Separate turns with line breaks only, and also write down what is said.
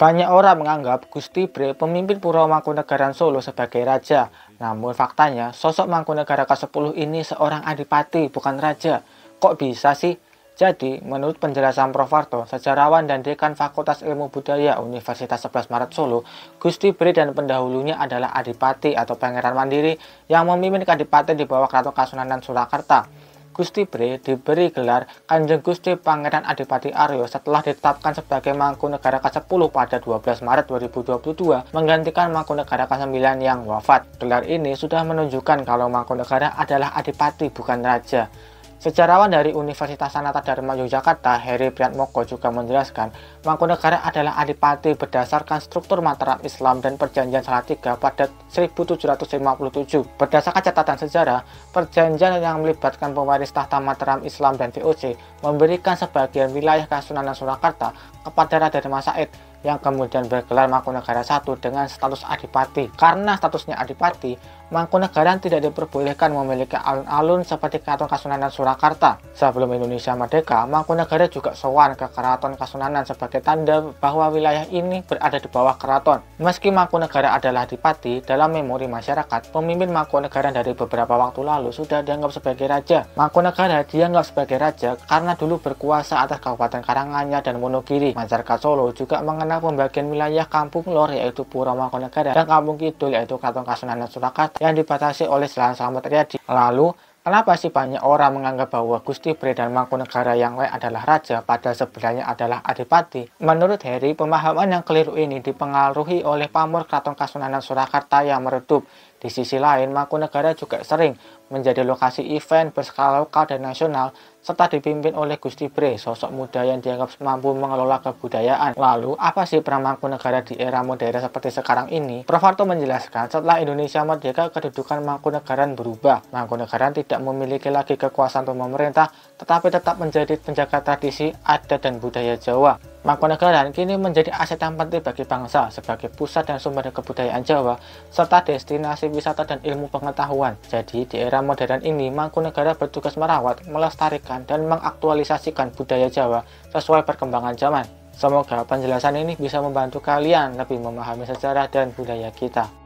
Banyak orang menganggap Gusti Bre, pemimpin Puro Mangkunegaran Solo, sebagai raja. Namun faktanya, sosok Mangkunegara ke-10 ini seorang adipati, bukan raja. Kok bisa sih? Jadi, menurut penjelasan Prof. Warto, sejarawan dan Dekan Fakultas Ilmu Budaya Universitas 11 Maret Solo, Gusti Bre dan pendahulunya adalah adipati atau pangeran mandiri yang memimpin kadipaten di bawah Keraton Kasunanan Surakarta. Gusti Bre diberi gelar Kanjeng Gusti Pangeran Adipati Aryo setelah ditetapkan sebagai Mangkunegara ke-10 pada 12 Maret 2022 menggantikan Mangkunegara ke-9 yang wafat. Gelar ini sudah menunjukkan kalau Mangkunegara adalah adipati, bukan raja. Sejarawan dari Universitas Sanata Dharma Yogyakarta, Heri Priatmoko, juga menjelaskan Mangkunegara adalah adipati berdasarkan struktur Mataram Islam dan Perjanjian Salatiga pada 1757. Berdasarkan catatan sejarah, perjanjian yang melibatkan pewaris tahta Mataram Islam dan VOC memberikan sebagian wilayah Kasunanan Surakarta kepada Raden Mas Said yang kemudian bergelar Mangkunegara I dengan status adipati. Karena statusnya adipati, Mangkunegara tidak diperbolehkan memiliki alun-alun seperti Keraton Kasunanan Surakarta. Sebelum Indonesia merdeka, Mangkunegara juga sowan ke Keraton Kasunanan sebagai tanda bahwa wilayah ini berada di bawah keraton. Meski Mangkunegara adalah adipati, dalam memori masyarakat, pemimpin Mangkunegara dari beberapa waktu lalu sudah dianggap sebagai raja. Mangkunegara dianggap sebagai raja karena dulu berkuasa atas Kabupaten Karanganyar dan Wonogiri. Masyarakat Solo juga mengenal pembagian wilayah Kampung Lor, yaitu Puro Mangkunegara, dan Kampung Kidul, yaitu Keraton Kasunanan Surakarta, yang dibatasi oleh Jalan Slamet Riyadi. Lalu, kenapa sih banyak orang menganggap bahwa Gusti Bre dan Mangkunegara yang lain adalah raja, padahal sebenarnya adalah adipati? Menurut Heri, pemahaman yang keliru ini dipengaruhi oleh pamor Keraton Kasunanan Surakarta yang meredup. Di sisi lain, Mangkunegara juga sering menjadi lokasi event berskala lokal dan nasional, serta dipimpin oleh Gusti Bre, sosok muda yang dianggap mampu mengelola kebudayaan. Lalu, apa sih peran Mangkunegara di era modern seperti sekarang ini? Prof. Warto menjelaskan, setelah Indonesia merdeka, kedudukan Mangkunegara berubah. Mangkunegara tidak memiliki lagi kekuasaan untuk memerintah, tetapi tetap menjadi penjaga tradisi, adat, dan budaya Jawa. Mangkunegara kini menjadi aset yang penting bagi bangsa sebagai pusat dan sumber kebudayaan Jawa, serta destinasi wisata dan ilmu pengetahuan. Jadi, di era modern ini, Mangkunegara bertugas merawat, melestarikan, dan mengaktualisasikan budaya Jawa sesuai perkembangan zaman. Semoga penjelasan ini bisa membantu kalian lebih memahami sejarah dan budaya kita.